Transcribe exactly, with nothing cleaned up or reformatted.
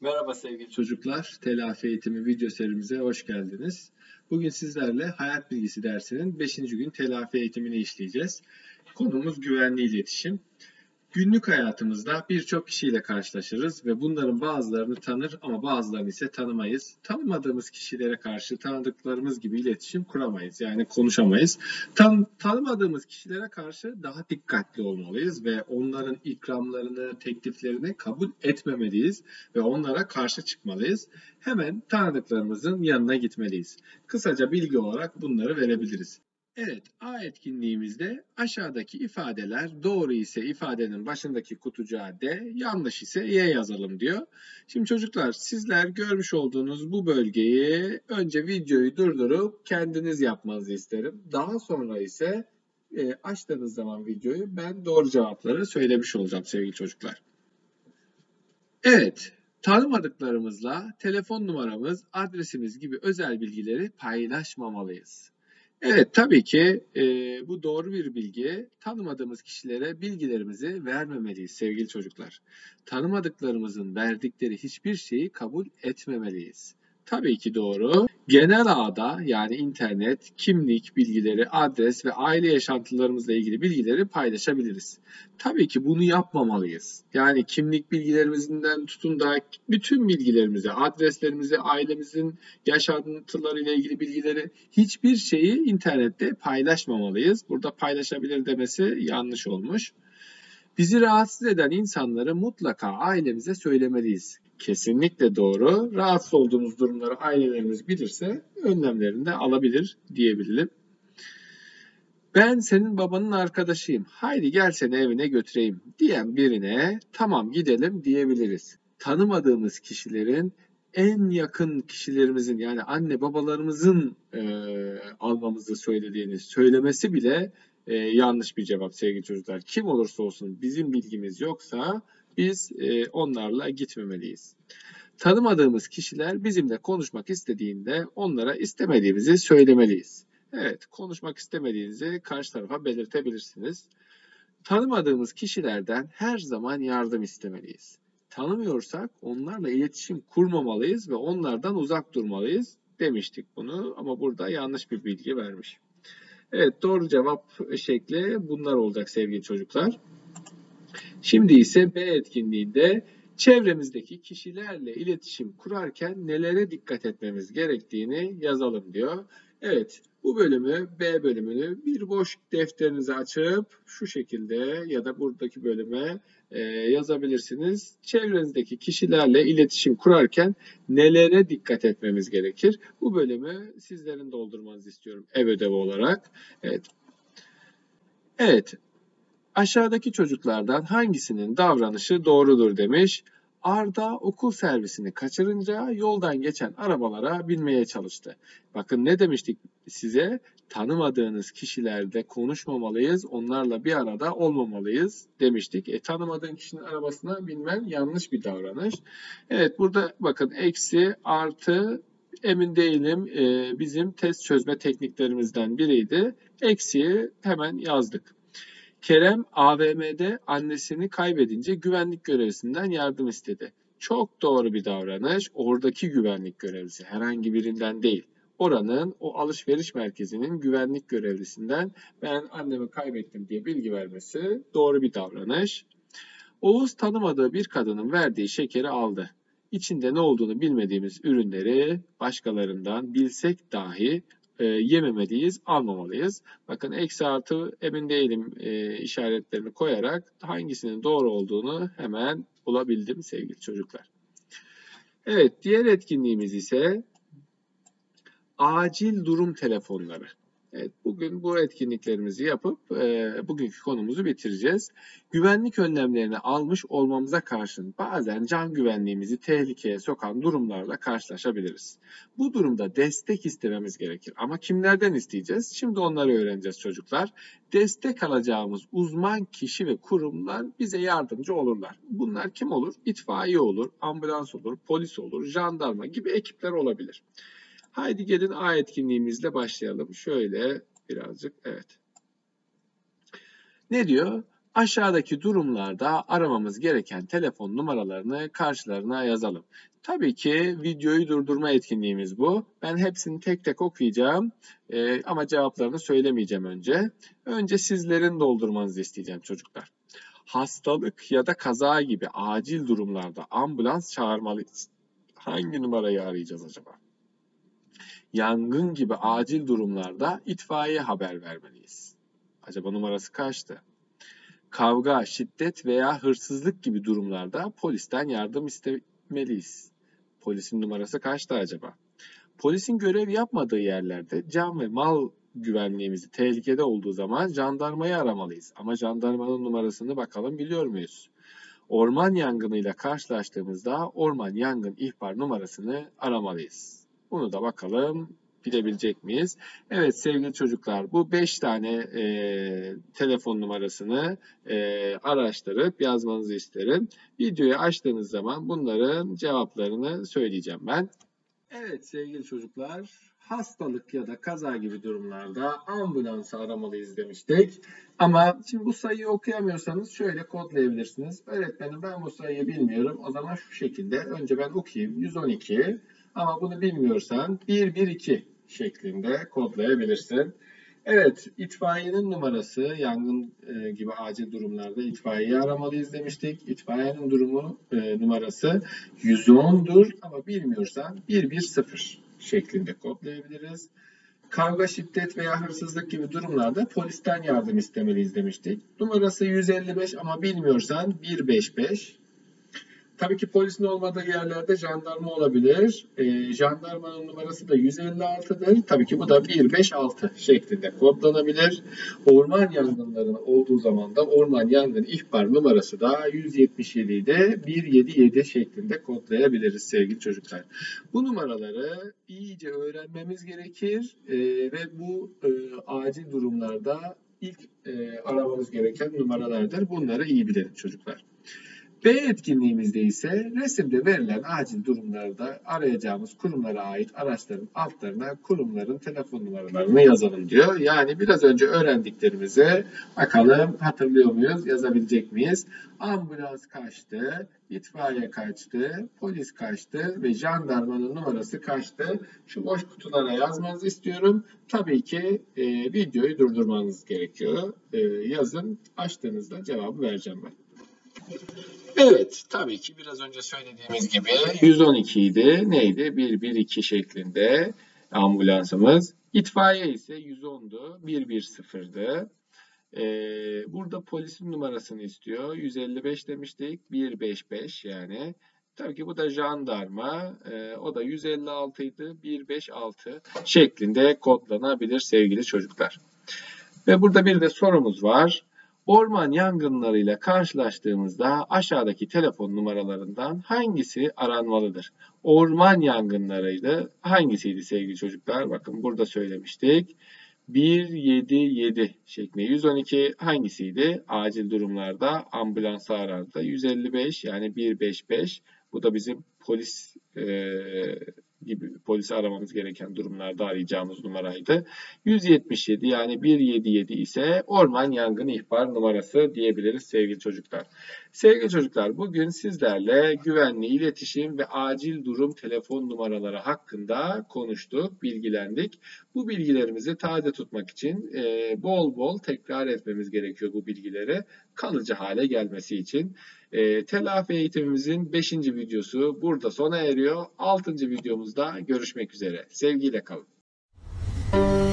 Merhaba sevgili çocuklar, Telafi Eğitimi video serimize hoş geldiniz. Bugün sizlerle hayat bilgisi dersinin beşinci gün telafi eğitimini işleyeceğiz. Konumuz güvenli iletişim. Günlük hayatımızda birçok kişiyle karşılaşırız ve bunların bazılarını tanır ama bazılarını ise tanımayız. Tanımadığımız kişilere karşı tanıdıklarımız gibi iletişim kuramayız, yani konuşamayız. Tan tanımadığımız kişilere karşı daha dikkatli olmalıyız ve onların ikramlarını, tekliflerini kabul etmemeliyiz ve onlara karşı çıkmalıyız. Hemen tanıdıklarımızın yanına gitmeliyiz. Kısaca bilgi olarak bunları verebiliriz. Evet, A etkinliğimizde aşağıdaki ifadeler doğru ise ifadenin başındaki kutucuğa D, yanlış ise Y yazalım diyor. Şimdi çocuklar, sizler görmüş olduğunuz bu bölgeyi önce videoyu durdurup kendiniz yapmanızı isterim. Daha sonra ise e, açtığınız zaman videoyu ben doğru cevapları söylemiş olacağım sevgili çocuklar. Evet, tanımadıklarımızla telefon numaramız, adresimiz gibi özel bilgileri paylaşmamalıyız. Evet, tabii ki e, bu doğru bir bilgi. Tanımadığımız kişilere bilgilerimizi vermemeliyiz sevgili çocuklar. Tanımadıklarımızın verdikleri hiçbir şeyi kabul etmemeliyiz. Tabii ki doğru. Genel ağda, yani internet, kimlik bilgileri, adres ve aile yaşantılarımızla ilgili bilgileri paylaşabiliriz. Tabii ki bunu yapmamalıyız. Yani kimlik bilgilerimizden tutun da bütün bilgilerimizi, adreslerimizi, ailemizin yaşantılarıyla ilgili bilgileri, hiçbir şeyi internette paylaşmamalıyız. Burada paylaşabilir demesi yanlış olmuş. Bizi rahatsız eden insanları mutlaka ailemize söylemeliyiz. Kesinlikle doğru. Rahatsız olduğumuz durumları ailelerimiz bilirse önlemlerini de alabilir diyebilirim. Ben senin babanın arkadaşıyım. Haydi gel seni evine götüreyim diyen birine tamam gidelim diyebiliriz. Tanımadığımız kişilerin en yakın kişilerimizin, yani anne babalarımızın e, almamızı söylediğini söylemesi bile e, yanlış bir cevap sevgili çocuklar. Kim olursa olsun bizim bilgimiz yoksa biz e, onlarla gitmemeliyiz. Tanımadığımız kişiler bizimle konuşmak istediğinde onlara istemediğimizi söylemeliyiz. Evet, konuşmak istemediğinizi karşı tarafa belirtebilirsiniz. Tanımadığımız kişilerden her zaman yardım istemeliyiz. Tanımıyorsak onlarla iletişim kurmamalıyız ve onlardan uzak durmalıyız demiştik bunu, ama burada yanlış bir bilgi vermiş. Evet, doğru cevap şekli bunlar olacak sevgili çocuklar. Şimdi ise B etkinliğinde çevremizdeki kişilerle iletişim kurarken nelere dikkat etmemiz gerektiğini yazalım diyor. Evet, bu bölümü, B bölümünü bir boş defterinize açıp şu şekilde ya da buradaki bölüme e, yazabilirsiniz. Çevrenizdeki kişilerle iletişim kurarken nelere dikkat etmemiz gerekir? Bu bölümü sizlerin doldurmanızı istiyorum ev ödevi olarak. Evet. Evet. Aşağıdaki çocuklardan hangisinin davranışı doğrudur demiş. Arda okul servisini kaçırınca yoldan geçen arabalara binmeye çalıştı. Bakın ne demiştik size? Tanımadığınız kişilerle konuşmamalıyız, onlarla bir arada olmamalıyız demiştik. E, tanımadığın kişinin arabasına binmen yanlış bir davranış. Evet, burada bakın eksi, artı, emin değilim, e, bizim test çözme tekniklerimizden biriydi. Eksiyi hemen yazdık. Kerem A V M'de annesini kaybedince güvenlik görevlisinden yardım istedi. Çok doğru bir davranış. Oradaki güvenlik görevlisi, herhangi birinden değil. Oranın, o alışveriş merkezinin güvenlik görevlisinden ben annemi kaybettim diye bilgi vermesi doğru bir davranış. Oğuz tanımadığı bir kadının verdiği şekeri aldı. İçinde ne olduğunu bilmediğimiz ürünleri başkalarından bilsek dahi e, yememeliyiz, almamalıyız. Bakın eksi artı emin değilim e, işaretlerini koyarak hangisinin doğru olduğunu hemen bulabildim sevgili çocuklar. Evet, diğer etkinliğimiz ise acil durum telefonları. Evet, bugün bu etkinliklerimizi yapıp e, bugünkü konumuzu bitireceğiz. Güvenlik önlemlerini almış olmamıza karşın bazen can güvenliğimizi tehlikeye sokan durumlarla karşılaşabiliriz. Bu durumda destek istememiz gerekir. Ama kimlerden isteyeceğiz? Şimdi onları öğreneceğiz çocuklar. Destek alacağımız uzman kişi ve kurumlar bize yardımcı olurlar. Bunlar kim olur? İtfaiye olur, ambulans olur, polis olur, jandarma gibi ekipler olabilir. Haydi gelin A etkinliğimizle başlayalım. Şöyle birazcık, evet. Ne diyor? Aşağıdaki durumlarda aramamız gereken telefon numaralarını karşılarına yazalım. Tabii ki videoyu durdurma etkinliğimiz bu. Ben hepsini tek tek okuyacağım ee, ama cevaplarını söylemeyeceğim önce. Önce sizlerin doldurmanızı isteyeceğim çocuklar. Hastalık ya da kaza gibi acil durumlarda ambulans çağırmalıyız. Hangi numarayı arayacağız acaba? Yangın gibi acil durumlarda itfaiye haber vermeliyiz. Acaba numarası kaçtı? Kavga, şiddet veya hırsızlık gibi durumlarda polisten yardım istemeliyiz. Polisin numarası kaçtı acaba? Polisin görev yapmadığı yerlerde can ve mal güvenliğimizi tehlikede olduğu zaman jandarmayı aramalıyız. Ama jandarmanın numarasını bakalım biliyor muyuz? Orman yangınıyla karşılaştığımızda orman yangın ihbar numarasını aramalıyız. Bunu da bakalım bilebilecek miyiz? Evet sevgili çocuklar, bu beş tane e, telefon numarasını e, araştırıp yazmanızı isterim. Videoyu açtığınız zaman bunların cevaplarını söyleyeceğim ben. Evet sevgili çocuklar, hastalık ya da kaza gibi durumlarda ambulansı aramalıyız demiştik. Ama şimdi bu sayıyı okuyamıyorsanız şöyle kodlayabilirsiniz. Öğretmenim ben bu sayıyı bilmiyorum. O zaman şu şekilde önce ben okuyayım. yüz on iki ama bunu bilmiyorsan bir bir iki şeklinde kodlayabilirsin. Evet, itfaiyenin numarası, yangın e, gibi acil durumlarda itfaiyeyi aramalıyız demiştik. İtfaiyenin durumu e, numarası yüz ondur ama bilmiyorsan bir bir sıfır şeklinde kodlayabiliriz. Kavga, şiddet veya hırsızlık gibi durumlarda polisten yardım istemeliyiz demiştik. Numarası yüz elli beş ama bilmiyorsan bir beş beş. Tabii ki polisin olmadığı yerlerde jandarma olabilir. E, jandarmanın numarası da yüz elli altıdır. Tabii ki bu da bir beş altı şeklinde kodlanabilir. Orman yangınlarının olduğu zaman da orman yangın ihbar numarası da yüz yetmiş yedi ile bir yedi yedi şeklinde kodlayabiliriz sevgili çocuklar. Bu numaraları iyice öğrenmemiz gerekir e, ve bu e, acil durumlarda ilk e, aramamız gereken numaralardır. Bunları iyi bilelim çocuklar. B etkinliğimizde ise resimde verilen acil durumlarda arayacağımız kurumlara ait araçların altlarına kurumların telefon numaralarını yazalım diyor. Yani biraz önce öğrendiklerimizi bakalım hatırlıyor muyuz, yazabilecek miyiz? Ambulans kaçtı, itfaiye kaçtı, polis kaçtı ve jandarmanın numarası kaçtı? Şu boş kutulara yazmanızı istiyorum. Tabii ki e, videoyu durdurmanız gerekiyor. E, yazın, açtığınızda cevabı vereceğim ben. Evet, tabii ki biraz önce söylediğimiz gibi yüz on iki idi. Neydi? bir bir iki şeklinde ambulansımız. İtfaiye ise yüz ondu. bir bir sıfırdı. Ee, burada polisin numarasını istiyor. yüz elli beş demiştik. bir beş beş yani. Tabii ki bu da jandarma. Ee, o da yüz elli altı idi. bir beş altı şeklinde kodlanabilir sevgili çocuklar. Ve burada bir de sorumuz var. Orman yangınlarıyla karşılaştığımızda aşağıdaki telefon numaralarından hangisi aranmalıdır? Orman yangınlarıydı. Hangisiydi sevgili çocuklar? Bakın burada söylemiştik. bir yedi yedi şeklinde. yüz on iki hangisiydi? Acil durumlarda ambulansı arardı. yüz elli beş yani bir beş beş. Bu da bizim polis e, gibi polisi aramamız gereken durumlarda arayacağımız numaraydı. yüz yetmiş yedi yani bir yedi yedi ise orman yangın ihbar numarası diyebiliriz sevgili çocuklar. Sevgili çocuklar, bugün sizlerle güvenli iletişim ve acil durum telefon numaraları hakkında konuştuk, bilgilendik. Bu bilgilerimizi taze tutmak için e, bol bol tekrar etmemiz gerekiyor bu bilgileri kalıcı hale gelmesi için. E, telafi eğitimimizin beşinci videosu burada sona eriyor. altıncı videomuzda görüşmek üzere. Sevgiyle kalın.